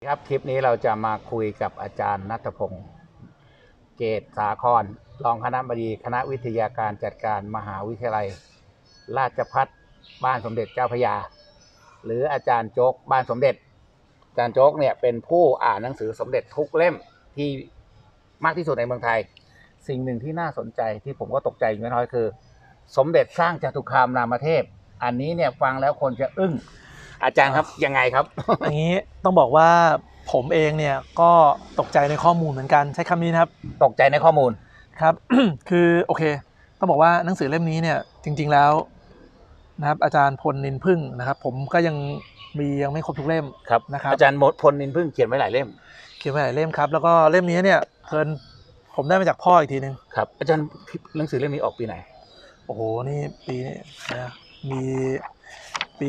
ครับคลิปนี้เราจะมาคุยกับอาจารย์ณัฐพงศ์เกตสาครรองคณบดีคณะวิทยาการจัดการมหาวิทยาลัยราชภัฏบ้านสมเด็จเจ้าพระยาหรืออาจารย์โจ๊กบ้านสมเด็จอาจารย์โจ๊กเนี่ยเป็นผู้อ่านหนังสือสมเด็จทุกเล่มที่มากที่สุดในเมืองไทยสิ่งหนึ่งที่น่าสนใจที่ผมก็ตกใจไม่น้อยคือสมเด็จสร้างจตุคามรามเทพอันนี้เนี่ยฟังแล้วคนจะอึ้งอาจารย์ครับยังไงครับอย่างนี้ต้องบอกว่าผมเองเนี่ยก็ตกใจในข้อมูลเหมือนกันใช้คำนี้นะครับตกใจในข้อมูลครับ คือโอเคต้องบอกว่าหนังสือเล่มนี้เนี่ยจริงๆแล้วนะครับอาจารย์พลนินพึ่งนะครับผมก็ยังไม่ครบทุกเล่มครับนะครับอาจารย์พลนินพึ่งเขียนไว้หลายเล่มครับแล้วก็เล่มนี้เนี่ยผมได้มาจากพ่ออีกทีนึงครับอาจารย์หนังสือเล่มนี้ออกปีไหนโอ้โหนี่ปีนี้นะมีปี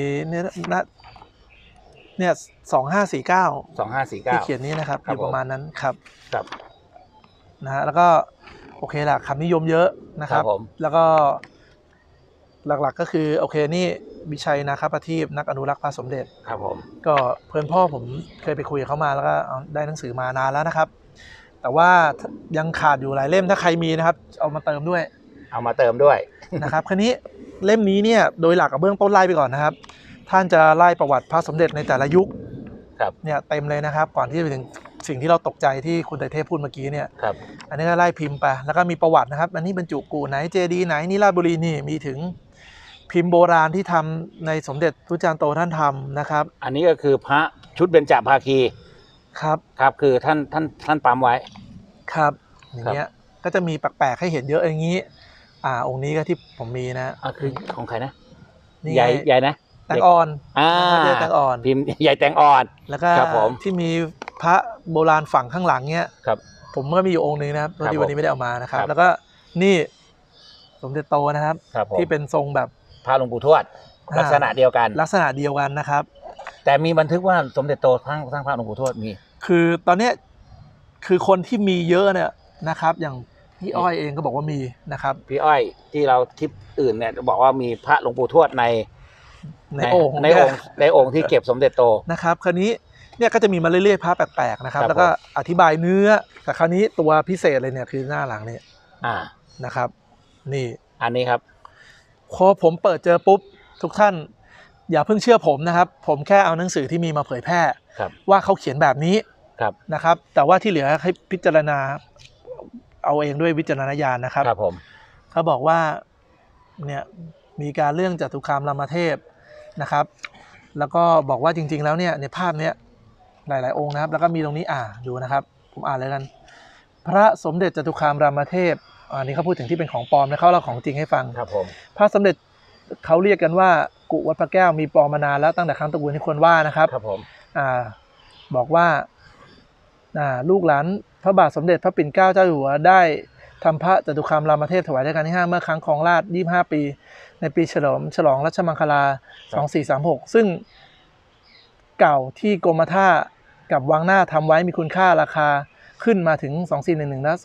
เนี่ย2549ที่เขียนนี้นะครับอยู่ประมาณนั้นครับนะฮะแล้วก็โอเคแหละคำนิยมเยอะนะครับแล้วก็หลักๆก็คือโอเคนี่วิชัยนาคประทีปนักอนุรักษ์พระสมเด็จครับผมก็เพื่อนพ่อผมเคยไปคุยกับเขามาแล้วก็ได้หนังสือมานานแล้วนะครับแต่ว่ายังขาดอยู่หลายเล่มถ้าใครมีนะครับเอามาเติมด้วยนะครับคราวนี้เล่มนี้เนี่ยโดยหลักกับเบื้องต้นไล่ไปก่อนนะครับท่านจะไล่ประวัติพระสมเด็จในแต่ละยุคเนี่ยเต็มเลยนะครับก่อนที่จะไปถึงสิ่งที่เราตกใจที่คุณไตรเทพพูดเมื่อกี้เนี่ยอันนี้ก็ไล่พิมพ์ไปแล้วก็มีประวัตินะครับอันนี้บรรจุกู่ไหนเจดีย์ไหนนี่ราชบุรีนี่มีถึงพิมพ์โบราณที่ทำในสมเด็จพระจารย์โตท่านทำนะครับอันนี้ก็คือพระชุดเบญจภาคีครับคือท่านปั๊มไว้ครับอย่างเงี้ยก็จะมีแปลกๆให้เห็นเยอะอย่างนี้องค์นี้ก็ที่ผมมีนะคือของใครนะใหญ่นะแตงอ่อนแตงอ่อนพิมพ์ใหญ่แตงอ่อนแล้วก็ที่มีพระโบราณฝั่งข้างหลังเนี้ยผมก็มีอยู่องค์นึงนะครับที่วันนี้ไม่ได้เอามานะครับแล้วก็นี่สมเด็จโตนะครับที่เป็นทรงแบบพระหลวงปู่ทวดลักษณะเดียวกันนะครับแต่มีบันทึกว่าสมเด็จโตสร้างพระหลวงปู่ทวดมีคือตอนนี้คือคนที่มีเยอะเนี่ยนะครับอย่างพี่อ้อยเองก็บอกว่ามีนะครับพี่อ้อยที่เราคลิปอื่นเนี่ยบอกว่ามีพระหลวงปู่ทวดในองค์ที่เก็บสมเด็จโตนะครับคราวนี้เนี่ยก็จะมีมาเรื่อยๆพระแปลกๆนะครับแล้วก็อธิบายเนื้อแต่คราวนี้ตัวพิเศษเลยเนี่ยคือหน้าหลังเนี่ยนะครับนี่อันนี้ครับพอผมเปิดเจอปุ๊บทุกท่านอย่าเพิ่งเชื่อผมนะครับผมแค่เอาหนังสือที่มีมาเผยแพร่ว่าเขาเขียนแบบนี้นะครับแต่ว่าที่เหลือให้พิจารณาเอาเองด้วยวิจารณญาณนะครับเขาบอกว่าเนี่ยมีการเรื่องจตุคามรามเทพนะครับแล้วก็บอกว่าจริงๆแล้วเนี่ยในภาพเนี้ยหลายๆองค์นะครับแล้วก็มีตรงนี้ดูนะครับผมอ่านเลยกันพระสมเด็จจตุคามรามเทพอันนี้เขาพูดถึงที่เป็นของปลอมนะเขาเล่าของจริงให้ฟังพระสมเด็จเขาเรียกกันว่ากุวัดพระแก้วมีปลอมมานานแล้วตั้งแต่ครั้งตระกูลที่ควรว่านะครับบอกว่าลูกหลานพระบาทสมเด็จพระปิ่นเกล้าเจ้าอยู่หัวได้ทำพระจตุคามรามเทพถวายรัชกาลที่5เมื่อครั้งครองราชย์25 ปีในปีฉลองรัชมังคลา2436ซึ่งเก่าที่กรมท่ากับวังหน้าทำไว้มีคุณค่าราคาขึ้นมาถึง2411และ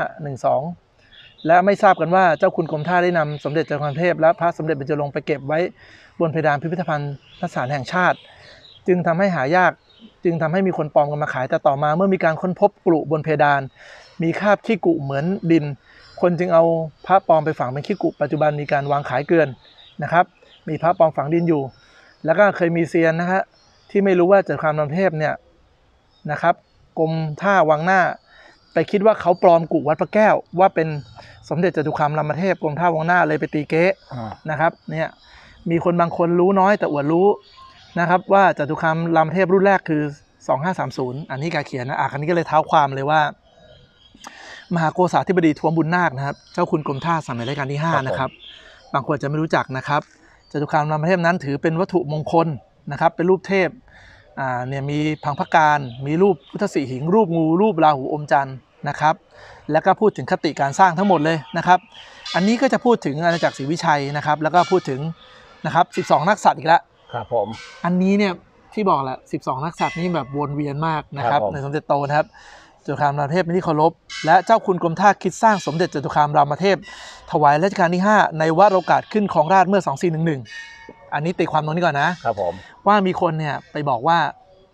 2512และไม่ทราบกันว่าเจ้าคุณกรมท่าได้นำสมเด็จจตุคามเทพและพระสมเด็จเบญจรงค์ไปเก็บไว้บนเพดานพิพิธภัณฑ์สถานแห่งชาติจึงทำให้หายากจึงทำให้มีคนปลอมกันมาขายแต่ต่อมาเมื่อมีการค้นพบกรุบนเพดานมีคราบขี้กุเหมือนดินคนจึงเอาพระปลอมไปฝังเป็นขี้กุปัจจุบันมีการวางขายเกลื่อนนะครับมีพระปลอมฝังดินอยู่แล้วก็เคยมีเซียนนะฮะที่ไม่รู้ว่าจตุคามรามเทพเนี่ยนะครับกรมท่าวังหน้าไปคิดว่าเขาปลอมกุวัดพระแก้วว่าเป็นสมเด็จจตุคามรามเทพกรมท่าวังหน้าเลยไปตีเก๊นะครับเนี่ยมีคนบางคนรู้น้อยแต่อวดรู้นะครับว่าจตุคามรามเทพรุ่นแรกคือ2530อันนี้การเขียนนะอันนี้ก็เลยเท้าความเลยว่ามหาโกษาธิบดีท้วมบุญนาคนะครับเจ้าคุณกรมท่าสมัยรัชกาลที่5นะครับบางคนจะไม่รู้จักนะครับจตุคามรามเทพนั้นถือเป็นวัตถุมงคลนะครับเป็นรูปเทพเนี่ยมีพังพการมีรูปพุทธสีหิงรูปงูรูปราหูอมจันทร์นะครับแล้วก็พูดถึงคติการสร้างทั้งหมดเลยนะครับอันนี้ก็จะพูดถึงอาณาจักรศรีวิชัยนะครับแล้วก็พูดถึงนะครับ12นักษัตริย์อีกแล้วครับผมอันนี้เนี่ยที่บอกแหละ12นักษัตริย์นี่แบบวนเวียนมากนะครับในสมเด็จโตนะครับจตุคามรามเทพเป็นที่เคารพและเจ้าคุณกรมท่าคิดสร้างสมเด็จจตุคามรามเทพถวายรัชกาลที่5ในวาระโอกาสขึ้นครองราชย์เมื่อ2411อันนี้ตีความตรงนี้ก่อนนะครับผมว่ามีคนเนี่ยไปบอกว่า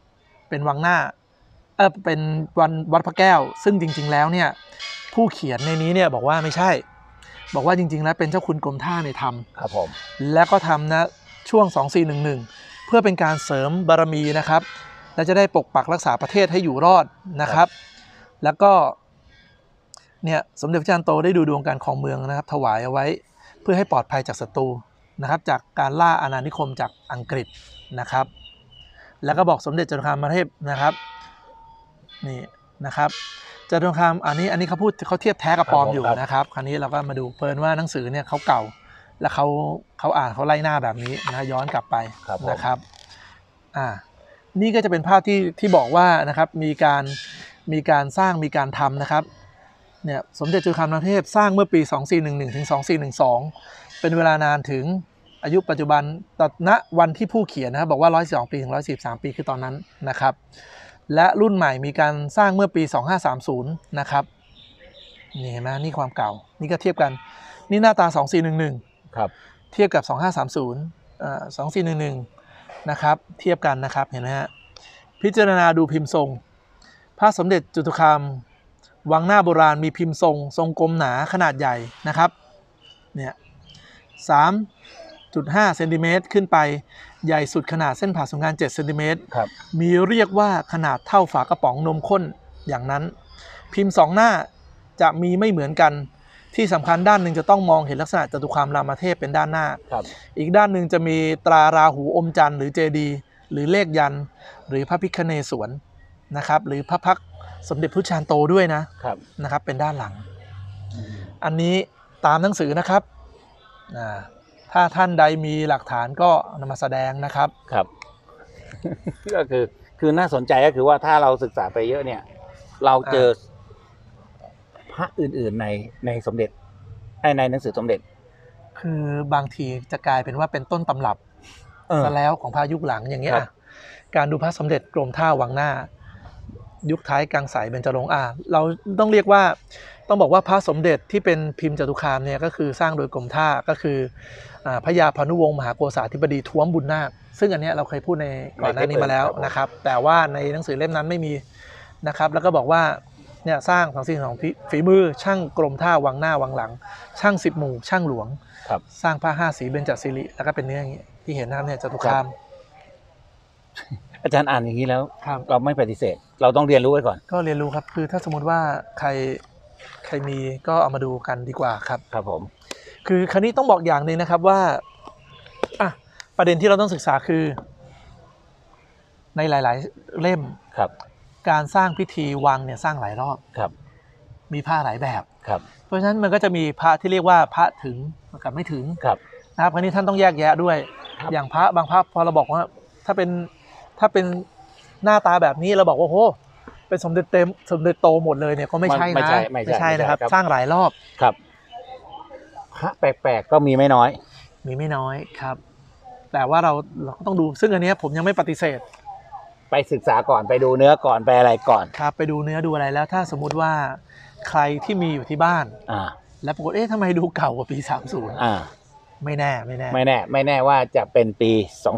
เป็นวังหน้าเป็นวัดพระแก้วซึ่งจริงๆแล้วเนี่ยผู้เขียนในนี้เนี่ยบอกว่าไม่ใช่บอกว่าจริงๆแล้วเป็นเจ้าคุณกรมท่าในทำครับผมแล้วก็ทำนะช่วง2411เพื่อเป็นการเสริมบารมีนะครับและจะได้ปกปักรักษาประเทศให้อยู่รอดนะครับแล้วก็เนี่ยสมเด็จพระจันทร์โตได้ดูดวงการครองเมืองนะครับถวายเอาไว้เพื่อให้ปลอดภัยจากศัตรูนะครับจากการล่าอาณานิคมจากอังกฤษนะครับแล้วก็บอกสมเด็จจตุคามรามเทพนะครับนี่นะครับจตุคามอันนี้เขาเทียบแท้กับปลอมอยู่นะครับคราวนี้เราก็มาดูเพลินว่าหนังสือเนี่ยเขาเก่าแล้วเขาอ่านเขาไล่หน้าแบบนี้นะย้อนกลับไปนะครับนี่ก็จะเป็นภาพที่บอกว่านะครับมีการสร้างมีการทำนะครับเนี่ยสมเด็จจตุคามรามเทพสร้างเมื่อปี2411ถึง2412เป็นเวลานานถึงอายุปัจจุบันณวันที่ผู้เขียนนะครับบอกว่า112ปีถึง143ปีคือตอนนั้นนะครับและรุ่นใหม่มีการสร้างเมื่อปี2530นะครับนี่เห็นไหมนี่ความเก่านี่ก็เทียบกันนี่หน้าตา2411 ครับเทียบกับ2530 2411นะครับเทียบกันนะครับเห็นไหมฮะพิจารณาดูพิมพ์ทรงพระสมเด็จจตุคามวังหน้าโบราณมีพิมพ์ทรงกลมหนาขนาดใหญ่นะครับเนี่ย3.5 เซนติเมตรขึ้นไปใหญ่สุดขนาดเส้นผ่าศูนย์กลาง7 เซนติเมตรมีเรียกว่าขนาดเท่าฝากระป๋องนมข้นอย่างนั้นพิมพ์2หน้าจะมีไม่เหมือนกันที่สำคัญด้านหนึ่งจะต้องมองเห็นลักษณะจตุคามรามเทพเป็นด้านหน้าอีกด้านหนึ่งจะมีตราราหูอมจันทร์หรือเจดีย์หรือเลขยันต์หรือพระพิฆเนศวรนะครับหรือพระพักตร์สมเด็จพระชานโตด้วยนะครับเป็นด้านหลังอันนี้ตามหนังสือนะครับถ้าท่านใดมีหลักฐานก็นำมาแสดงนะครับครับก็คือน่าสนใจก็คือว่าถ้าเราศึกษาไปเยอะเนี่ยเราเจอพระอื่นๆในสมเด็จในหนังสือสมเด็จคือบางทีจะกลายเป็นว่าเป็นต้นตำรับซะแล้วของพระยุคหลังอย่างเงี้ยการดูพระสมเด็จกรมท่าวังหน้ายุคท้ายกลางสายเบญจรงค์เราต้องเรียกว่าต้องบอกว่าพระสมเด็จที่เป็นพิมพ์จตุคามเนี่ยก็คือสร้างโดยกรมท่าก็คือพระยาพานุวงศ์มหาโกษาธิบดีท้วมบุญนาคซึ่งอันนี้เราเคยพูดในก่อนหน้านี้มาแล้วนะครับแต่ว่าในหนังสือเล่มนั้นไม่มีนะครับแล้วก็บอกว่าเนี่ยสร้าง242ฝีมือช่างกรมท่าวังหน้าวังหลังช่าง10หมู่ช่างหลวงสร้างผ้า5สีเบญจศิริแล้วก็เป็นเนื้ออย่างนี้ที่เห็นนะครับเนี่ยจตุคามอาจารย์อ่านอย่างนี้แล้วเราไม่ปฏิเสธเราต้องเรียนรู้ไว้ก่อนก็เรียนรู้ครับคือถ้าสมมติว่าใครมีก็เอามาดูกันดีกว่าครับครับผมคือคราวนี้ต้องบอกอย่างหนึ่งนะครับว่าประเด็นที่เราต้องศึกษาคือในหลายๆเล่มการสร้างพิธีวังเนี่ยสร้างหลายรอบมีพระหลายแบบเพราะฉะนั้นมันก็จะมีพระที่เรียกว่าพระถึงกับไม่ถึงนะครับคราวนี้ท่านต้องแยกแยะด้วยอย่างพระบางพระพอเราบอกว่าถ้าเป็นหน้าตาแบบนี้เราบอกว่าโอ้เป็นสมเด็จโตหมดเลยเนี่ยก็ไม่ใช่นะไม่ใช่นะครับสร้างหลายรอบครับพระแปลกๆก็มีไม่น้อยครับแต่ว่าเราก็ต้องดูซึ่งอันนี้ผมยังไม่ปฏิเสธไปศึกษาก่อนไปดูเนื้อก่อนไปอะไรก่อนครับไปดูเนื้อดูอะไรแล้วถ้าสมมุติว่าใครที่มีอยู่ที่บ้านแล้วปรากฏทำไมดูเก่ากว่าปี30ไม่แน่ว่าจะเป็นปี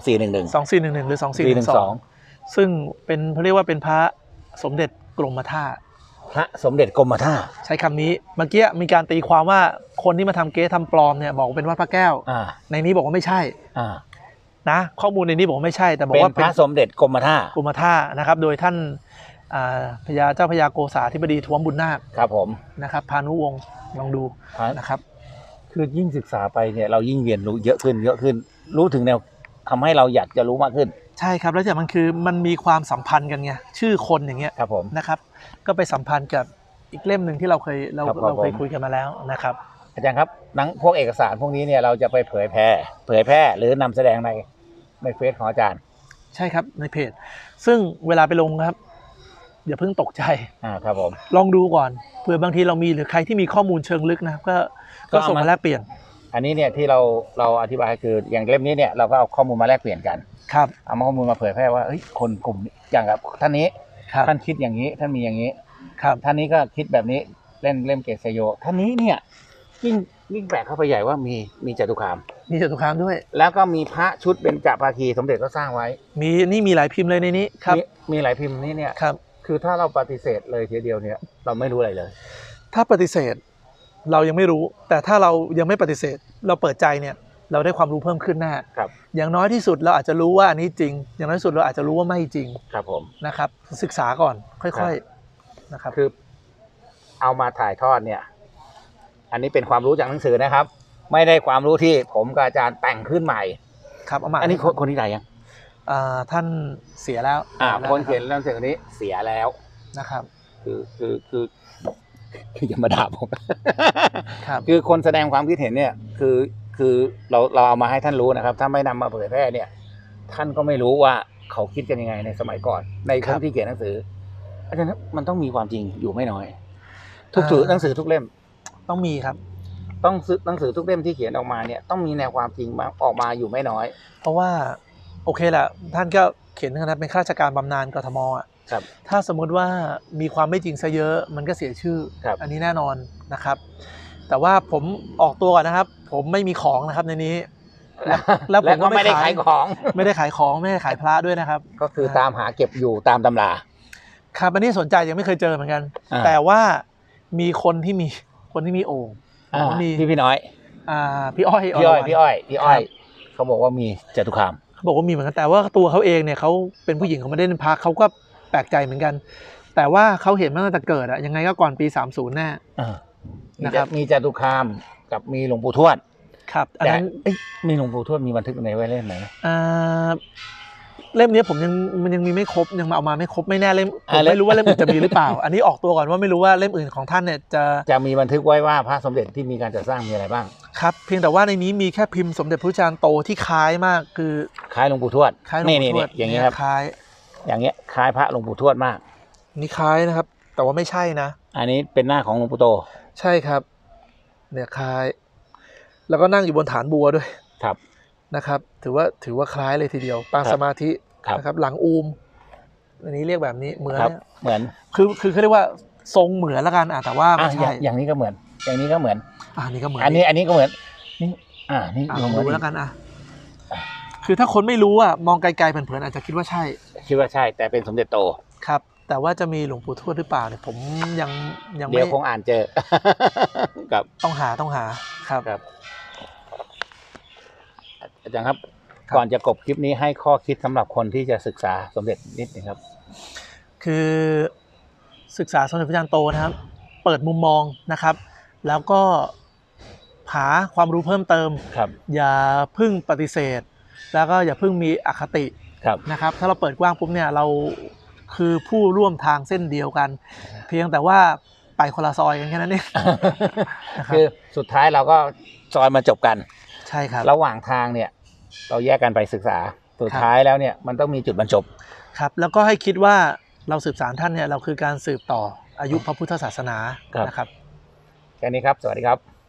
2411 หรือ2412ซึ่งเป็นเขาเรียกว่าเป็นพระสมเด็จกรมท่าพระสมเด็จกรมท่าใช้คำนี้เมื่อกี้มีการตีความว่าคนที่มาทำเก๊ทำปลอมเนี่ยบอกว่าเป็นวัดพระแก้วในนี้บอกว่าไม่ใช่นะข้อมูลในนี้บอกว่าไม่ใช่แต่บอกว่าเป็นพระสมเด็จกรมท่านะครับโดยท่านเจ้าพญาโกษาธิบดีท้วมบุญนาคครับผมนะครับพานุวงศ์ลองดูนะครับคือยิ่งศึกษาไปเนี่ยเรายิ่งเรียนรู้เยอะขึ้นรู้ถึงแนวทำให้เราอยากจะรู้มากขึ้นใช่ครับแล้วแต่มันมีความสัมพันธ์กันไงชื่อคนอย่างเงี้ยครับผมนะครับก็ไปสัมพันธ์กับอีกเล่มหนึ่งที่เราเคยคุยกันมาแล้วนะครับอาจารย์ครับพวกเอกสารพวกนี้เนี่ยเราจะไปเผยแพร่หรือนำแสดงในเฟซของอาจารย์ใช่ครับในเพจซึ่งเวลาไปลงครับอย่าเพิ่งตกใจครับผมลองดูก่อนเผื่อบางทีเรามีหรือใครที่มีข้อมูลเชิงลึกนะก็ส่งมาแลกเปลี่ยนอันนี้เนี่ยที่เราอธิบายคืออย่างเล่มนี้เนี่ยเราก็เอาข้อมูลมาแลกเปลี่ยนกันครับเอาข้อมูลมาเผยแพร่ว่าคนกลุ่มอย่างกับท่านนี้ท่านคิดอย่างนี้ท่านมีอย่างนี้ท่านนี้ก็คิดแบบนี้เล่มเกศโยท่านนี้เนี่ยยิ่งแปลกเข้าไปใหญ่ว่ามีจตุคามมีจตุคามด้วยแล้วก็มีพระชุดเบญจภาคีสมเด็จก็สร้างไว้มีหลายพิมพ์เลยในนี้ครับมีหลายพิมพ์นี่เนี่ยครับคือถ้าเราปฏิเสธเลยทีเดียวเนี่ยเราไม่รู้อะไรเลยถ้าปฏิเสธเรายังไม่รู้แต่ถ้าเรายังไม่ปฏิเสธเราเปิดใจเนี่ยเราได้ความรู้เพิ่มขึ้นแน่ครับอย่างน้อยที่สุดเราอาจจะรู้ว่าอันนี้จริงอย่างน้อยที่สุดเราอาจจะรู้ว่าไม่จริงครับผมนะครับศึกษาก่อนค่อยๆนะครับคือเอามาถ่ายทอดเนี่ยอันนี้เป็นความรู้จากหนังสือนะครับไม่ได้ความรู้ที่ผมกับอาจารย์แต่งขึ้นใหม่ครับเอามาอันนี้คนที่ไหนยังท่านเสียแล้วคนเขียนเรื่องสิ่งนี้เสียแล้วนะครับคืออย่ามาด่าผมคือคนแสดงความคิดเห็นเนี่ยคือเราเอามาให้ท่านรู้นะครับถ้าไม่นำมาเผยแพร่เนี่ยท่านก็ไม่รู้ว่าเขาคิดกันยังไงในสมัยก่อนในคนที่เขียนหนังสืออาจารย์มันต้องมีความจริงอยู่ไม่น้อยทุกหนังสือทุกเล่มต้องมีครับต้องหนังสือทุกเล่มที่เขียนออกมาเนี่ยต้องมีแนวความจริงออกมาอยู่ไม่น้อยเพราะว่าโอเคแหละท่านก็เขียนขนาดเป็นข้าราชการบำนาญกทมอ่ะถ้าสมมุติว่ามีความไม่จริงซะเยอะมันก็เสียชื่ออันนี้แน่นอนนะครับแต่ว่าผมออกตัวก่อนนะครับผมไม่มีของนะครับในนี้แล้วผมก็ไม่ได้ขายของไม่ได้ขายพระด้วยนะครับก็คือตามหาเก็บอยู่ตามตำราครับอันนี้สนใจยังไม่เคยเจอเหมือนกันแต่ว่ามีคนที่มีโอ่งพี่น้อยพี่อ้อยเขาบอกว่ามีจตุคามเขาบอกว่ามีเหมือนกันแต่ว่าตัวเขาเองเนี่ยเขาเป็นผู้หญิงเขาไม่ได้เป็นพระเขาก็แปลกใจเหมือนกันแต่ว่าเขาเห็นมาตั้งแต่เกิดอะยังไงก็ก่อนปี30แน่นะครับมีจตุคามกับมีหลวงปู่ทวดครับอันนั้นมีหลวงปู่ทวดมีบันทึกในไว้เล่มไหนเล่มนี้มันยังมีไม่ครบยังมาเอามาไม่ครบไม่แน่เล่มผมไม่รู้ว่าเล่มอื่นจะมีหรือเปล่าอันนี้ออกตัวก่อนว่าไม่รู้ว่าเล่มอื่นของท่านเนี่ยจะมีบันทึกไว้ว่าพระสมเด็จที่มีการจัดสร้างมีอะไรบ้างครับเพียงแต่ว่าในนี้มีแค่พิมพ์สมเด็จพระจารย์โตที่คล้ายมากคือคล้ายหลวงปู่ทวดนี่อย่างนี้ครับคล้ายอย่างเงี้ยคล้ายพระหลวงปู่ทวดมากนี่คล้ายนะครับแต่ว่าไม่ใช่นะอันนี้เป็นหน้าของหลวงปู่โตใช่ครับเนี่ยคล้ายแล้วก็นั่งอยู่บนฐานบัวด้วยครับนะครับถือว่าคล้ายเลยทีเดียวปางสมาธินะครับหลังอูมอันนี้เรียกแบบนี้เหมือนคือเขาเรียกว่าทรงเหมือนละกันแต่ว่าไม่ใช่อย่างนี้ก็เหมือนอย่างนี้ก็เหมือนนี่ก็เหมือนอันนี้ก็เหมือนนี่ลองดูแล้วกันคือถ้าคนไม่รู้มองไกลๆเผินๆอาจจะคิดว่าใช่แต่เป็นสมเด็จโตครับแต่ว่าจะมีหลวงปู่ทวดหรือเปล่าเนี่ยผมยังเดี๋ยวคงอ่านเจอครับต้องหาครับอาจารย์ครับก่อนจะจบคลิปนี้ให้ข้อคิดสำหรับคนที่จะศึกษาสมเด็จนิดนึงครับคือศึกษาสมเด็จพระจารย์โตนะครับเปิดมุมมองนะครับแล้วก็หาความรู้เพิ่มเติมอย่าพึ่งปฏิเสธแล้วก็อย่าพึ่งมีอคตินะครับถ้าเราเปิดกว้างปุ๊บเนี่ยเราคือผู้ร่วมทางเส้นเดียวกันเพียงแต่ว่าไปคนละซอยกันแค่นั้นเองคือสุดท้ายเราก็ซอยมาจบกันใช่ครับระหว่างทางเนี่ยเราแยกกันไปศึกษาสุดท้ายแล้วเนี่ยมันต้องมีจุดบรรจบครับแล้วก็ให้คิดว่าเราสืบสานท่านเนี่ยเราคือการสืบต่ออายุพระพุทธศาสนานะครับแค่นี้ครับสวัสดีครับ